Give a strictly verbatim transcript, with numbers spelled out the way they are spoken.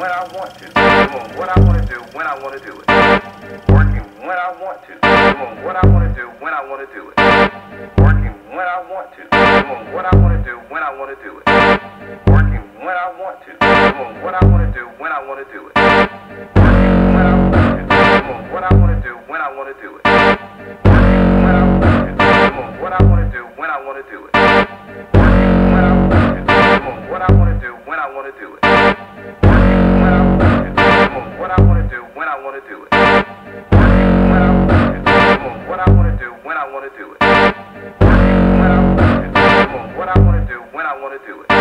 when I want to. Doing what I want to do when I want to do it. Working when I want to. Doing what I want to do when I want to do it. Working when I want to. Doing what I want to do when I want to do it. Working when I want to. Doing what I want to do when I want to do it. Working when I want to. Doing what I want to do when I want to do it. Working when I want to. Doing what I want to do when I want to do it. Working when I want to. Doing what I want to do when I want to do it. Working when I want to. Doing what I want to do when I want to do it. Working when I want to. Doing what I want to do when I want to do it. Working when I want to. Doing what I want to do when I want to do it.